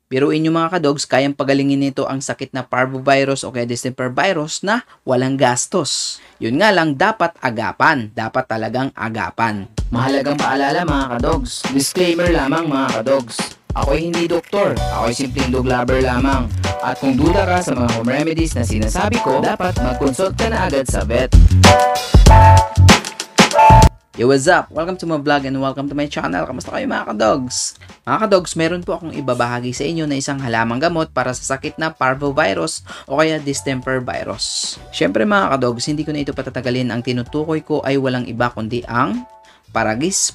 Biruin nyo mga kadogs, kayang pagalingin nito ang sakit na parvovirus o kaya distemper virus na walang gastos. Yun nga lang, dapat agapan. Dapat talagang agapan. Mahalagang paalala mga kadogs. Disclaimer lamang mga kadogs. Ako'y hindi doktor. Ako'y simpleng dog lover lamang. At kung duda ka sa mga home remedies na sinasabi ko, dapat mag-consult ka na agad sa vet. Yo, what's up? Welcome to my vlog and welcome to my channel. Kamusta kayo mga kadogs? Mga kadogs, meron po akong ibabahagi sa inyo na isang halamang gamot para sa sakit na parvovirus o kaya distemper virus. Syempre mga kadogs, hindi ko na ito patatagalin. Ang tinutukoy ko ay walang iba kundi ang paragis.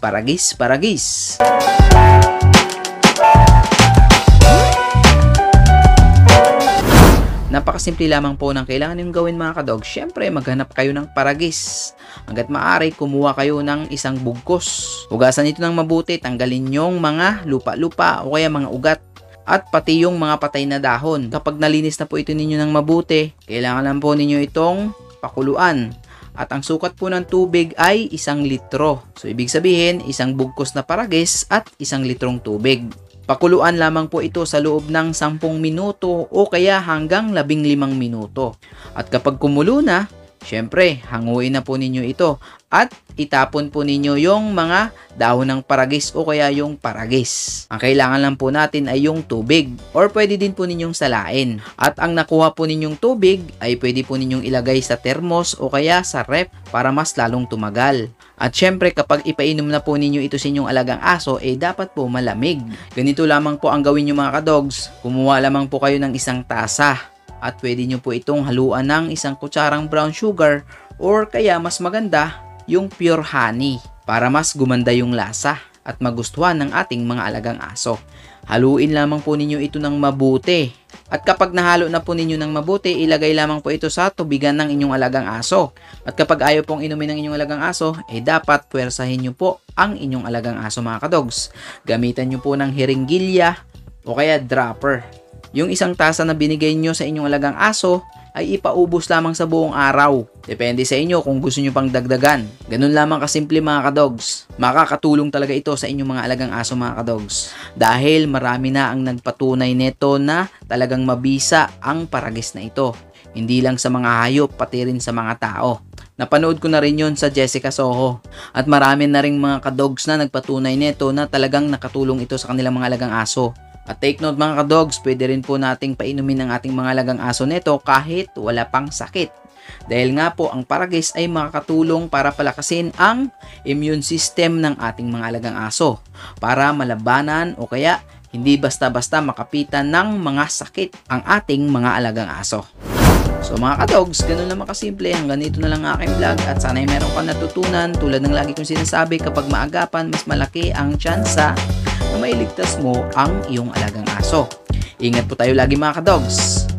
Napakasimple lamang po ng kailangan niyong gawin mga kadog. Syempre, maghanap kayo ng paragis. Hanggat maaari, kumuha kayo ng isang bugkos. Hugasan ito ng mabuti, tanggalin yung mga lupa-lupa o kaya mga ugat. At pati yung mga patay na dahon. Kapag nalinis na po ito ninyo ng mabuti, kailangan lang po ninyo itong pakuluan. At ang sukat po ng tubig ay 1 litro. So, ibig sabihin, isang bugkos na paragis at 1 litrong tubig. Pakuluan lamang po ito sa loob ng 10 minuto o kaya hanggang 15 minuto. At kapag kumulo na, syempre, hanguin na po ninyo ito at itapon po ninyo yung mga dahon ng paragis o kaya yung paragis. Ang kailangan lang po natin ay yung tubig or pwede din po ninyong salain. At ang nakuha po ninyong tubig ay pwede po ninyong ilagay sa termos o kaya sa ref para mas lalong tumagal. At syempre, kapag ipainom na po ninyo ito sa inyong alagang aso, dapat po malamig. Ganito lamang po ang gawin nyo mga kadogs. Kumuha lamang po kayo ng 1 tasa. At pwede nyo po itong haluan ng 1 kutsarang brown sugar or kaya mas maganda, yung pure honey para mas gumanda yung lasa at magustuhan ng ating mga alagang aso. Haluin lamang po ninyo ito ng mabuti. At kapag nahalo na po ninyo ng mabuti, ilagay lamang po ito sa tubigan ng inyong alagang aso. At kapag ayaw pong inumin ng inyong alagang aso, dapat puwersahin nyo po ang inyong alagang aso mga kadogs. Gamitan nyo po ng hiringgilya o kaya dropper. Yung 1 tasa na binigay nyo sa inyong alagang aso ay ipaubos lamang sa buong araw. Depende sa inyo kung gusto nyo pang dagdagan. Ganun lamang kasimple mga kadogs. Makakatulong talaga ito sa inyong mga alagang aso mga kadogs. Dahil marami na ang nagpatunay nito na talagang mabisa ang paragis na ito. Hindi lang sa mga hayop, pati rin sa mga tao. Napanood ko na rin yun sa Jessica Soho. At marami na rin mga kadogs na nagpatunay nito na talagang nakatulong ito sa kanilang mga alagang aso. At take note mga kadogs, pwede rin po nating painumin ang ating mga alagang aso nito kahit wala pang sakit. Dahil nga po ang paragis ay makakatulong para palakasin ang immune system ng ating mga alagang aso para malabanan o kaya hindi basta-basta makapitan ng mga sakit ang ating mga alagang aso. So mga kadogs, ganun naman kasimple. Hanggang dito na lang aking vlog at sana'y meron ka natutunan. Tulad ng lagi kong sinasabi, kapag maagapan, mas malaki ang tsansa na mailigtas mo ang iyong alagang aso. Ingat po tayo lagi mga kadogs.